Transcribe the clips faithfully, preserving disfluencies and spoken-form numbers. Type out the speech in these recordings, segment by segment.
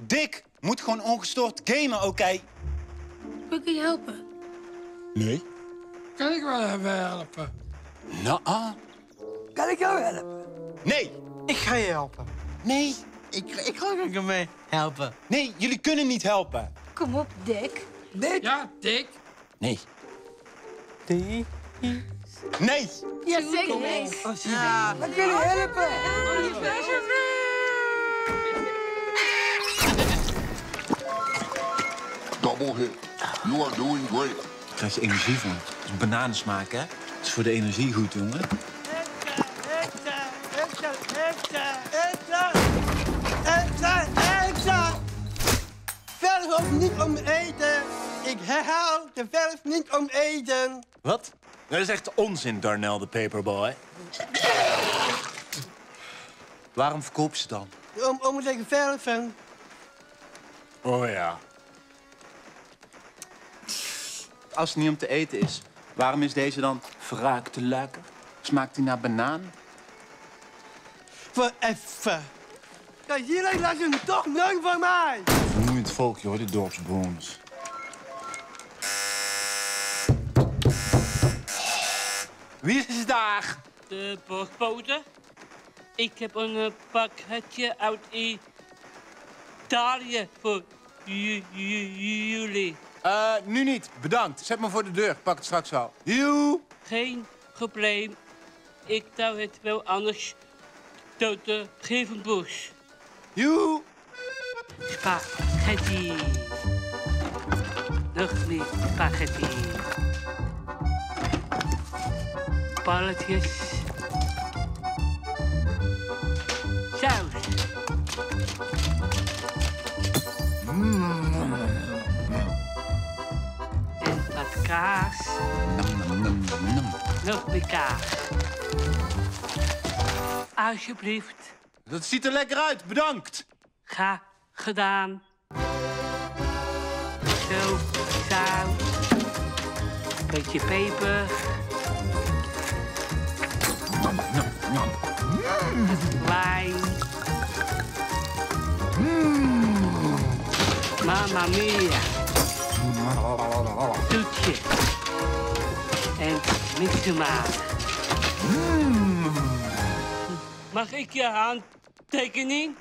Dick moet gewoon ongestoord gamen, oké? Okay? Wil ik je helpen? Nee. Kan ik wel even helpen? Nou, ah. Kan ik jou helpen? Nee. Ik ga je helpen. Nee. Ik, ik ga je mee helpen. Nee, jullie kunnen niet helpen. Kom op, Dick. Dick? Ja, Dick. Nee. Dick? Nee. Ja, zeker. Oh, ja, we kunnen helpen. Double hit. You are doing great. Daar krijg je energie van. Het is bananensmaak, hè? Het is voor de energie goed, jongen. Verf ook niet om eten. Ik herhaal, de verf niet om eten. Wat? Dat is echt onzin, Darnell de Paperboy. Waarom verkoop je ze dan? Om, om te verven. Oh ja. Als het niet om te eten is, waarom is deze dan verruikt te lekker? Smaakt hij naar banaan? Voor even. Kijk, jullie laten hem toch nooit van mij. Vermoeiend volkje, hoor, die dorpsbewoners. Wie is daar? De postbode. Ik heb een uh, pakketje uit Italië voor jullie. Uh, nu niet. Bedankt. Zet me voor de deur. Ik pak het straks wel. Joe. Geen probleem. Ik zou het wel anders tot de gevenbos. Joe. Spaghetti. Nog meer spaghetti. Balletjes. Saus. Mm. En wat kaas. Nam, nam, nam, nam. Nog meer kaas. Alsjeblieft. Dat ziet er lekker uit. Bedankt. Ga gedaan. Zo, zout. Beetje peper. Nam, nam, nam. Wijn. Mm. Mamma mia. Toetje. En mixen maar. Mm. Mag ik je handtekening?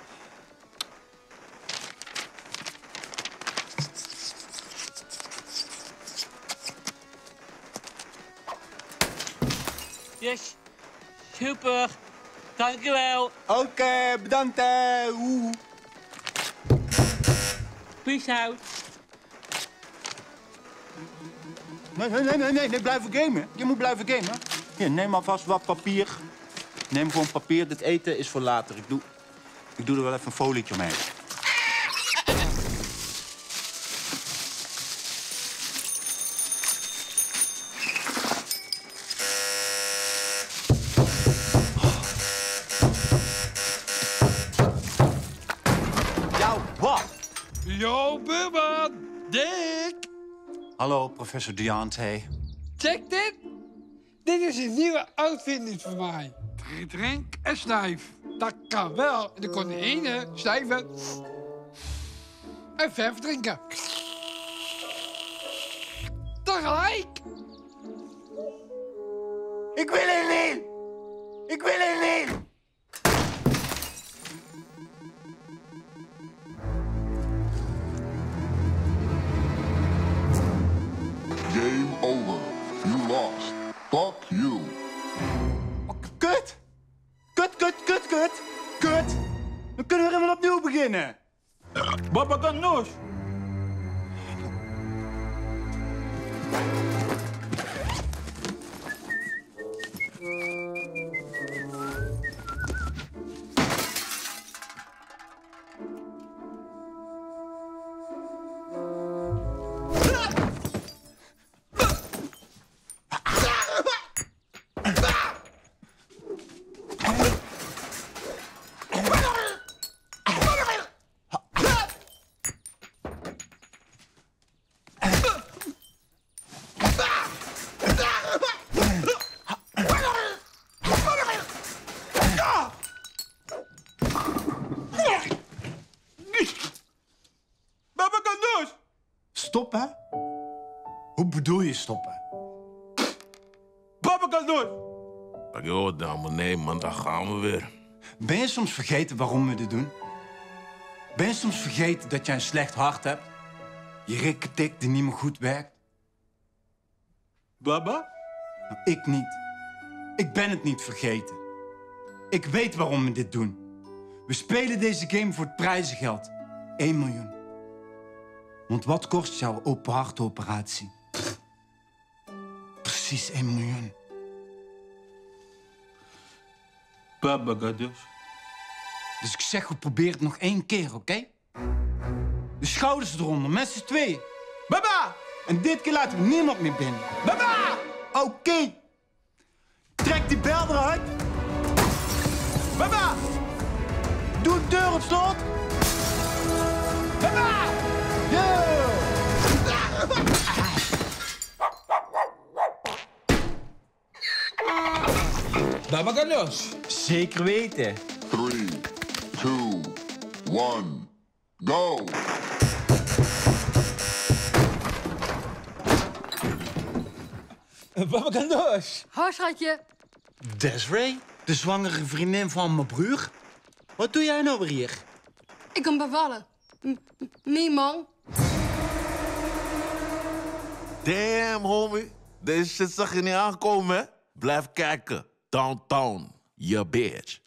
Yes, super. Dankjewel. Oké, okay, bedankt. Hè. Oeh. Peace out. Nee, nee, nee, nee, nee, blijven gamen. Je moet blijven gamen. Hier, neem alvast wat papier. Neem gewoon papier. Dit eten is voor later. Ik doe, ik doe er wel even een folietje omheen. Jou, wat? Yo, buurman. Dick. Hallo, professor Deontay. Check dit. Dit is een nieuwe uitvinding van mij. Drink en snuif. Dat kan wel. En dan kon de ene snuiven en verf drinken. Tegelijk. Ik wil het niet! Ik wil het niet! Game over. You lost. Fuck you. Oh, kut! Kut, kut, kut, kut! Kut! Dan kunnen we helemaal opnieuw beginnen. Baba ganoush. Hoe bedoel je stoppen? Papa kan door! Joh, dame, nee man, daar gaan we weer. Ben je soms vergeten waarom we dit doen? Ben je soms vergeten dat jij een slecht hart hebt? Je rikketik die niet meer goed werkt? Baba? Nou, ik niet. Ik ben het niet vergeten. Ik weet waarom we dit doen. We spelen deze game voor het prijzengeld. één miljoen. Want wat kost jouw open hartoperatie? Precies één miljoen. Baba gaat dus. Dus ik zeg, we proberen het nog één keer, oké? Okay? De schouders eronder, met z'n tweeën. Baba! En dit keer laten we niemand meer binnen. Baba! Oké. Okay. Trek die bel eruit. Baba! Doe de deur op slot. Baba! Yo! Baba gaat los. Zeker weten. Three, two, one, go! Baba gaat los. Hoi, schatje. Desiree, de zwangere vriendin van mijn broer. Wat doe jij nou weer hier? Ik kan bevallen. M- Nee, man. Damn, homie. Deze shit zag je niet aankomen, hè? Blijf kijken. Downtown, je bitch.